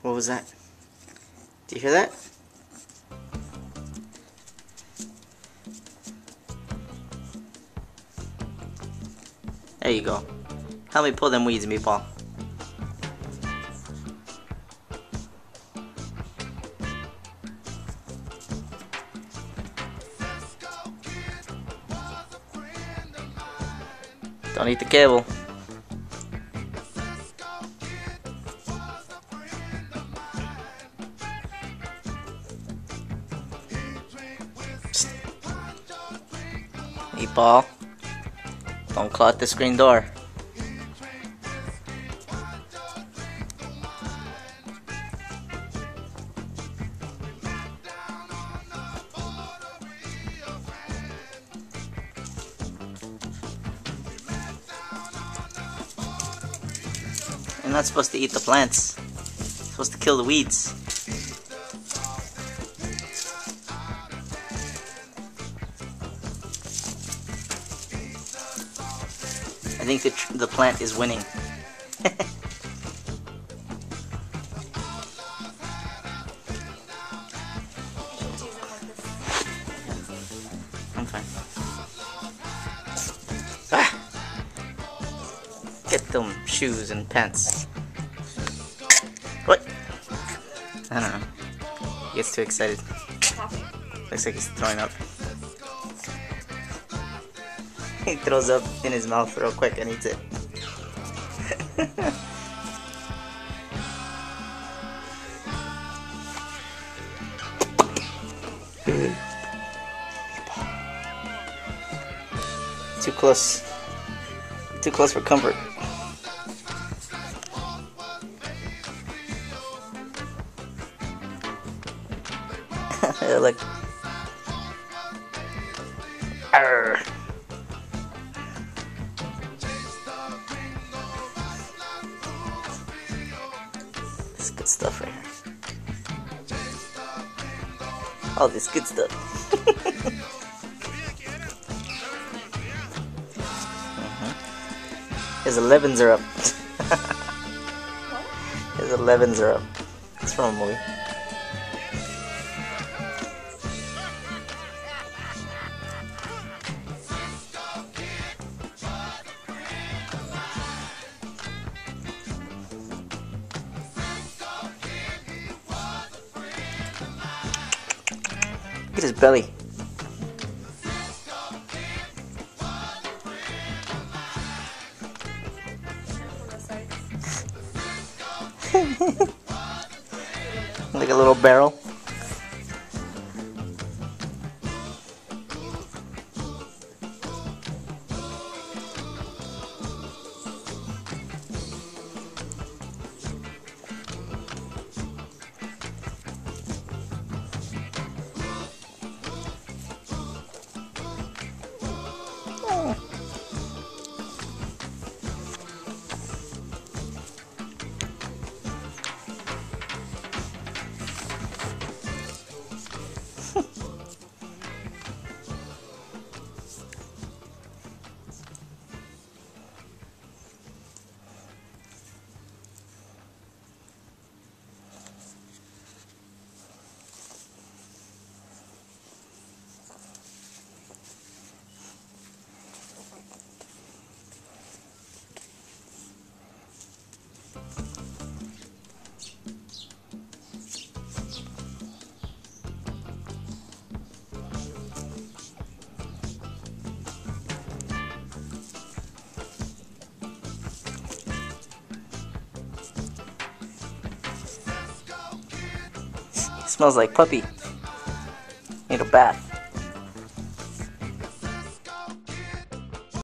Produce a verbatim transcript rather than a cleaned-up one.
What was that? Do you hear that? There you go. Help me pull them weeds, Meatball. Don't eat the cable. Psst. Meatball, don't claw at the screen door. You're not supposed to eat the plants. You're supposed to kill the weeds. I think the, tr the plant is winning. I'm fine. Ah! Get them shoes and pants. What? I don't know. He gets too excited. Looks like he's throwing up. He throws up in his mouth real quick and eats it. Too close. Too close for comfort. Look. Arr. This is good stuff right here. All this good stuff. Mm-hmm. His elevens are up. His elevens are up. It's from a movie. Look at his belly. Like a little barrel. Smells like puppy. Need a bath.